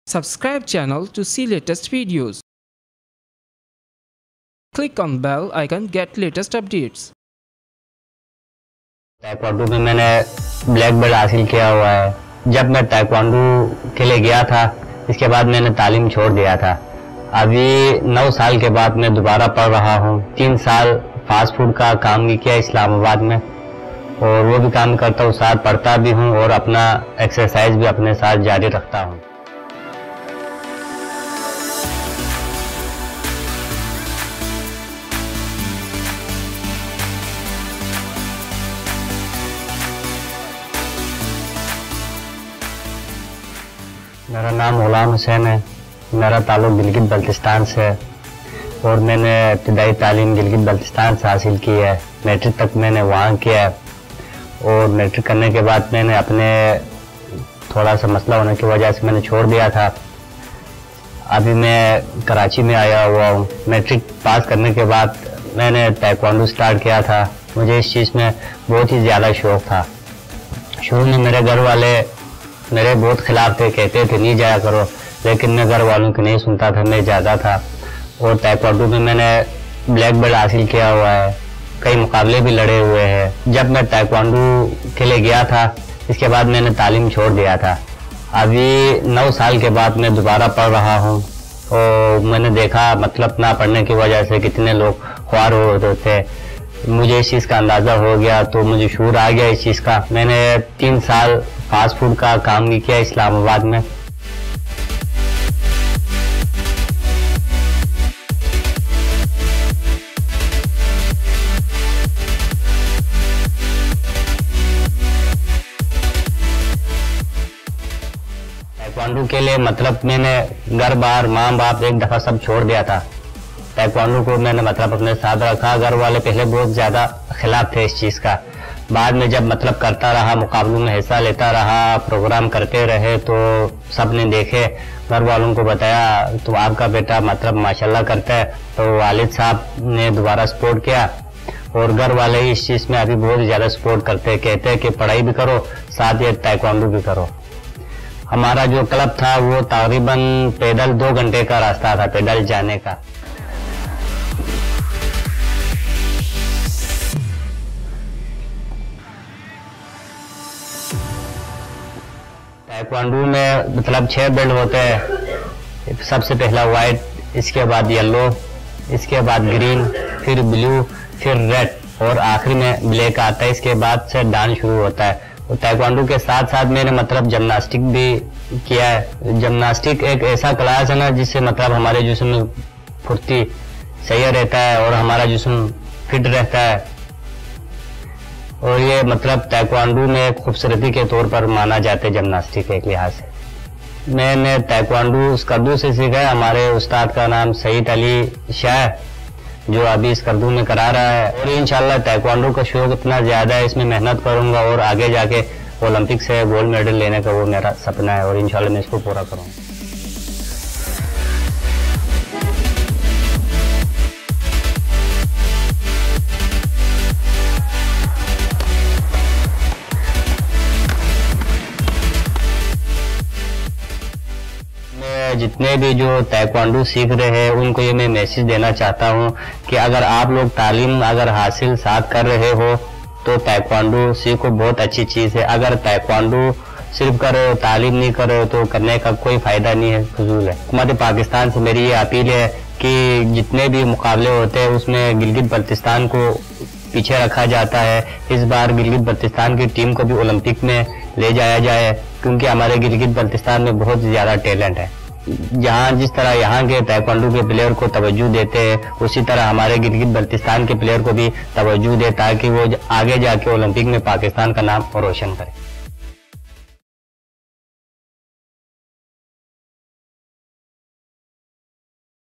Subscribe channel to see latest videos. Click on bell icon get latest updates. Taekwondo में मैंने black belt हासिल किया हुआ है। जब मैं ताइक्वांडो के लिए गया था, इसके बाद मैंने तालीम छोड़ दिया था। अभी 9 साल के बाद मैं दोबारा पढ़ रहा हूँ। 3 साल फास्ट फूड का काम भी किया इस्लामाबाद में, और वो भी काम करता हूँ, साथ पढ़ता भी हूँ और अपना एक्सरसाइज भी अपने साथ जारी रखता हूँ। मेरा नाम गुलाम हुसैन है। मेरा ताल्लुक गिलगित बल्तिस्तान से है और मैंने इब्तदाई तालीम गिलगित बल्तिस्तान से हासिल की है। मैट्रिक तक मैंने वहाँ किया है, और मैट्रिक करने के बाद मैंने अपने थोड़ा सा मसला होने की वजह से मैंने छोड़ दिया था। अभी मैं कराची में आया हुआ हूँ। मैट्रिक पास करने के बाद मैंने ताइक्वांडो स्टार्ट किया था। मुझे इस चीज़ में बहुत ही ज़्यादा शौक़ था। शुरू में मेरे घर वाले मेरे बहुत खिलाफ थे, कहते थे नहीं जाया करो, लेकिन मैं घर वालों की नहीं सुनता था, मैं जाता था। और ताइक्वांडो में मैंने ब्लैक बेल्ट हासिल किया हुआ है, कई मुकाबले भी लड़े हुए हैं। जब मैं ताइक्वांडो के लिए गया था, इसके बाद मैंने तालीम छोड़ दिया था। अभी 9 साल के बाद मैं दोबारा पढ़ रहा हूँ, और मैंने देखा मतलब ना पढ़ने की वजह से कितने लोग ख्वार होते थे। मुझे इस चीज़ का अंदाज़ा हो गया, तो मुझे शूर आ गया इस चीज़ का। मैंने 3 साल फास्ट फूड का काम भी किया इस्लामाबाद में। ताइक्वांडो के लिए मतलब मैंने घर बार माँ बाप एक दफ़ा सब छोड़ दिया था। ताइक्वांडो को मैंने मतलब अपने साथ रखा। घर वाले पहले बहुत ज़्यादा खिलाफ थे इस चीज़ का। बाद में जब मतलब करता रहा, मुकाबलों में हिस्सा लेता रहा, प्रोग्राम करते रहे, तो सब ने देखे, घर वालों को बताया तो आपका बेटा मतलब माशाल्लाह करता है। तो वालिद साहब ने दोबारा सपोर्ट किया, और घर वाले इस चीज़ में अभी बहुत ज़्यादा सपोर्ट करते हैं। कहते हैं कि पढ़ाई भी करो, साथ ही ताइक्वांडो भी करो। हमारा जो क्लब था वो तकरीबन पैदल 2 घंटे का रास्ता था, पैदल जाने का। ताइक्वांडो में मतलब 6 बेल्ट होते हैं। सबसे पहला वाइट, इसके बाद येलो, इसके बाद ग्रीन, फिर ब्लू, फिर रेड, और आखिरी में ब्लैक आता है। इसके बाद से डांस शुरू होता है। और ताइक्वांडो के साथ साथ मैंने मतलब जिम्नास्टिक भी किया है। जिम्नास्टिक एक ऐसा क्लास है ना, जिससे मतलब हमारे जिस्म में फुर्ती सही रहता है और हमारा जिस्म फिट रहता है। और ये मतलब ताइक्वांडो में खूबसूरती के तौर पर माना जाता है जिम्नास्टिक एक लिहाज से। मैंने ताइक्वांडो स्कर्दू से सीखा है। हमारे उस्ताद का नाम सईद अली शाह, जो अभी स्कर्दू में करा रहा है। और इंशाल्लाह ताइक्वांडो का शौक इतना ज़्यादा है, इसमें मेहनत करूँगा और आगे जाके ओलंपिक से गोल्ड मेडल लेने का वो मेरा सपना है, और इंशाल्लाह मैं इसको पूरा करूँगा। जितने भी जो ताइक्वांडो सीख रहे हैं उनको ये मैं मैसेज देना चाहता हूँ कि अगर आप लोग तालीम अगर हासिल साथ कर रहे हो तो ताइक्वांडो सीखो, बहुत अच्छी चीज़ है। अगर ताइक्वांडो सिर्फ कर रहे हो, तालीम नहीं कर रहे हो, तो करने का कोई फ़ायदा नहीं है, फजूल है। हुकूमत पाकिस्तान से मेरी ये अपील है कि जितने भी मुकाबले होते हैं उसमें गिलगित बल्तिस्तान को पीछे रखा जाता है। इस बार गिलगित बल्तिस्तान की टीम को भी ओलंपिक में ले जाया जाए, क्योंकि हमारे गिलगित बल्तिस्तान में बहुत ज़्यादा टैलेंट है। जहाँ जिस तरह यहाँ के ताइक्वांडो के प्लेयर को तवज्जो देते हैं, उसी तरह हमारे गिलगित बल्तिस्तान के प्लेयर को भी तवज्जो दे, ताकि वो आगे जाके ओलंपिक में पाकिस्तान का नाम रोशन करे।